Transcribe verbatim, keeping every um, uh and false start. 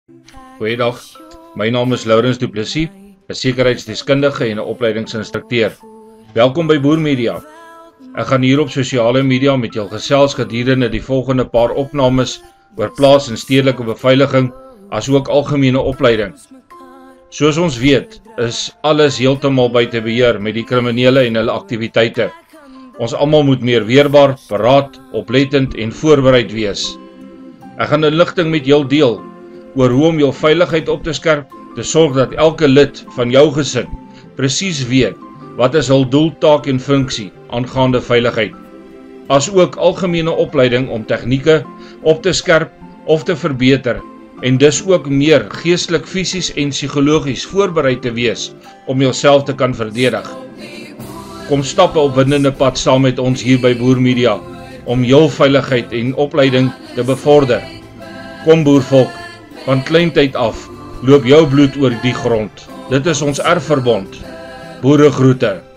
Goeiedag, my naam is Laurens Du Plessis, 'n sekuriteitsdeskundige en 'n opleidingsinstrukteur. Welkom by Boer Media. Ek gaan hier op sosiale media met jou gesels gedurende die volgende paar opnames oor plaas- en stedelike beveiliging, asook algemene opleiding. Soos ons weet, is alles heeltemal buite beheer met die kriminele en hulle aktiwiteite. Ons almal moet meer weerbaar, paraat, oplettend en voorbereid wees. Ek gaan inligting met jou deel oor hoe om jou veiligheid op te skerp, te sorg dat elke lid van jou gesin presies weet wat is hul doel, taak en funksie aangaande veiligheid. As ook algemene opleiding om tegnieke op te skerp of te verbeter en dus ook meer geestelik, fisies en psigologies voorbereid te wees om jouself te kan verdedig. Kom stap 'n opwindende pad saam met ons hier by Boer Media om jou veiligheid en opleiding te bevorder. Kom boervolk, van kleintyd af loop jou bloed oor die grond. Dit is ons erfverbond. Boere groete.